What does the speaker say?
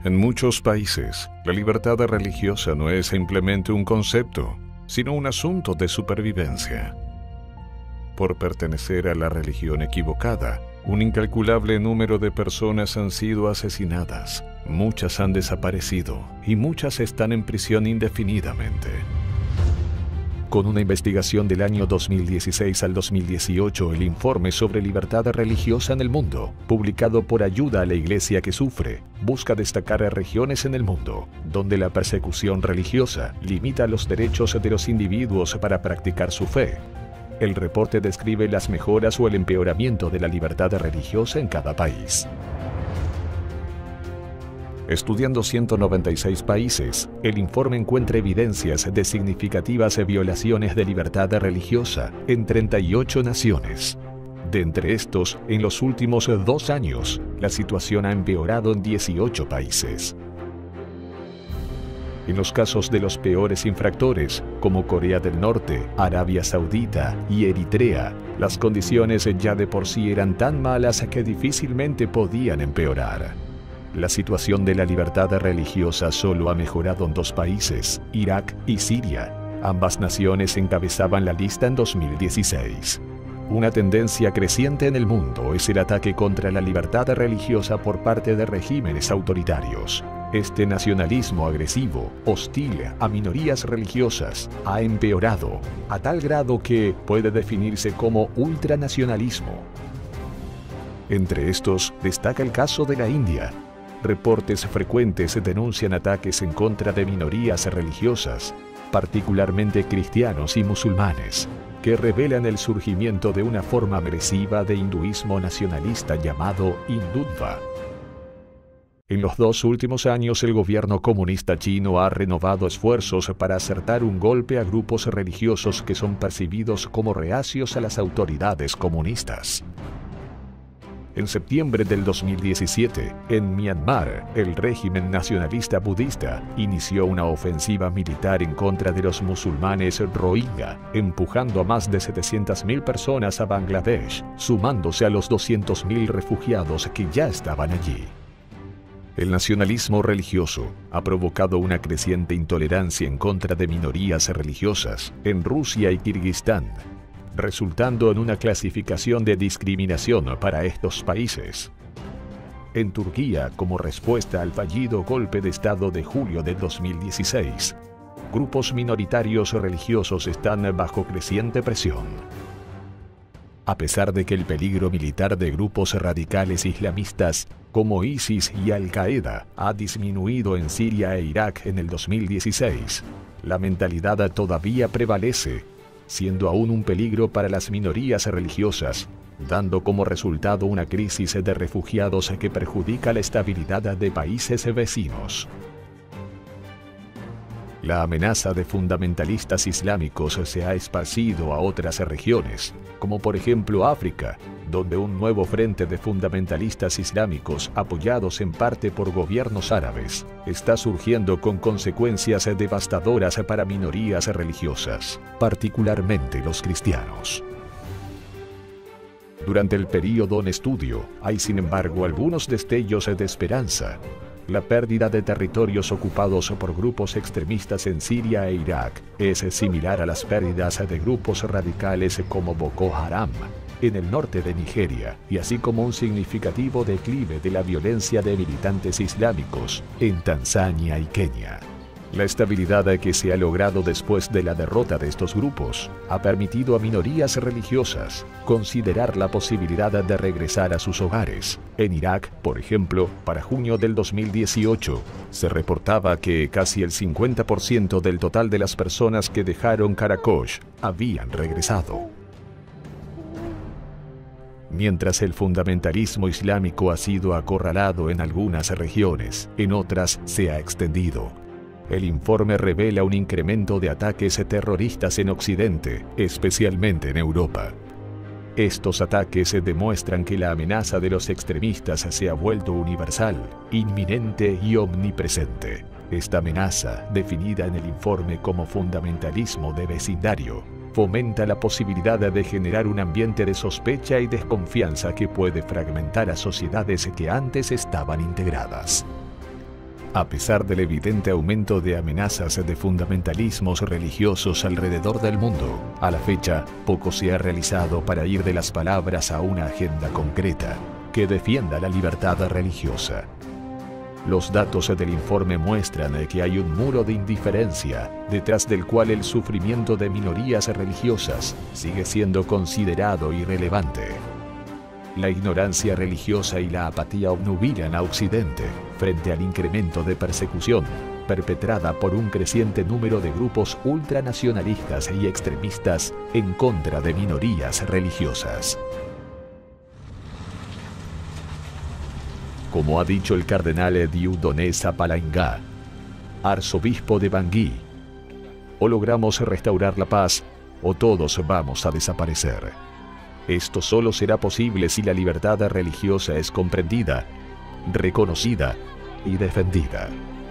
En muchos países, la libertad religiosa no es simplemente un concepto, sino un asunto de supervivencia. Por pertenecer a la religión equivocada, un incalculable número de personas han sido asesinadas, muchas han desaparecido y muchas están en prisión indefinidamente. Con una investigación del año 2016 al 2018, el informe sobre libertad religiosa en el mundo, publicado por Ayuda a la Iglesia que Sufre, busca destacar regiones en el mundo donde la persecución religiosa limita los derechos de los individuos para practicar su fe. El reporte describe las mejoras o el empeoramiento de la libertad religiosa en cada país. Estudiando 196 países, el informe encuentra evidencias de significativas violaciones de libertad religiosa en 38 naciones. De entre estos, en los últimos 2 años, la situación ha empeorado en 18 países. En los casos de los peores infractores, como Corea del Norte, Arabia Saudita y Eritrea, las condiciones ya de por sí eran tan malas que difícilmente podían empeorar. La situación de la libertad religiosa solo ha mejorado en 2 países, Irak y Siria. Ambas naciones encabezaban la lista en 2016. Una tendencia creciente en el mundo es el ataque contra la libertad religiosa por parte de regímenes autoritarios. Este nacionalismo agresivo, hostil a minorías religiosas, ha empeorado a tal grado que puede definirse como ultranacionalismo. Entre estos, destaca el caso de la India. Reportes frecuentes denuncian ataques en contra de minorías religiosas, particularmente cristianos y musulmanes, que revelan el surgimiento de una forma agresiva de hinduismo nacionalista llamado Hindutva. En los 2 últimos años, el gobierno comunista chino ha renovado esfuerzos para acertar un golpe a grupos religiosos que son percibidos como reacios a las autoridades comunistas. En septiembre del 2017, en Myanmar, el régimen nacionalista budista inició una ofensiva militar en contra de los musulmanes Rohingya, empujando a más de 700.000 personas a Bangladesh, sumándose a los 200.000 refugiados que ya estaban allí. El nacionalismo religioso ha provocado una creciente intolerancia en contra de minorías religiosas en Rusia y Kirguistán, resultando en una clasificación de discriminación para estos países. En Turquía, como respuesta al fallido golpe de Estado de julio de 2016, grupos minoritarios religiosos están bajo creciente presión. A pesar de que el peligro militar de grupos radicales islamistas como ISIS y Al-Qaeda ha disminuido en Siria e Irak en el 2016, la mentalidad todavía prevalece, siendo aún un peligro para las minorías religiosas, dando como resultado una crisis de refugiados que perjudica la estabilidad de países vecinos. La amenaza de fundamentalistas islámicos se ha esparcido a otras regiones, como por ejemplo África, donde un nuevo frente de fundamentalistas islámicos, apoyados en parte por gobiernos árabes, está surgiendo con consecuencias devastadoras para minorías religiosas, particularmente los cristianos. Durante el período en estudio, hay sin embargo algunos destellos de esperanza. La pérdida de territorios ocupados por grupos extremistas en Siria e Irak es similar a las pérdidas de grupos radicales como Boko Haram en el norte de Nigeria, y así como un significativo declive de la violencia de militantes islámicos en Tanzania y Kenia. La estabilidad que se ha logrado después de la derrota de estos grupos ha permitido a minorías religiosas considerar la posibilidad de regresar a sus hogares. En Irak, por ejemplo, para junio del 2018, se reportaba que casi el 50% del total de las personas que dejaron Karakosh habían regresado. Mientras el fundamentalismo islámico ha sido acorralado en algunas regiones, en otras se ha extendido. El informe revela un incremento de ataques terroristas en Occidente, especialmente en Europa. Estos ataques demuestran que la amenaza de los extremistas se ha vuelto universal, inminente y omnipresente. Esta amenaza, definida en el informe como fundamentalismo de vecindario, fomenta la posibilidad de generar un ambiente de sospecha y desconfianza que puede fragmentar a sociedades que antes estaban integradas. A pesar del evidente aumento de amenazas de fundamentalismos religiosos alrededor del mundo, a la fecha, poco se ha realizado para ir de las palabras a una agenda concreta que defienda la libertad religiosa. Los datos del informe muestran que hay un muro de indiferencia detrás del cual el sufrimiento de minorías religiosas sigue siendo considerado irrelevante. La ignorancia religiosa y la apatía obnubilan a Occidente frente al incremento de persecución perpetrada por un creciente número de grupos ultranacionalistas y extremistas en contra de minorías religiosas. Como ha dicho el cardenal Dieudonné Zapalainga, arzobispo de Bangui, o logramos restaurar la paz, o todos vamos a desaparecer. Esto solo será posible si la libertad religiosa es comprendida, reconocida y defendida.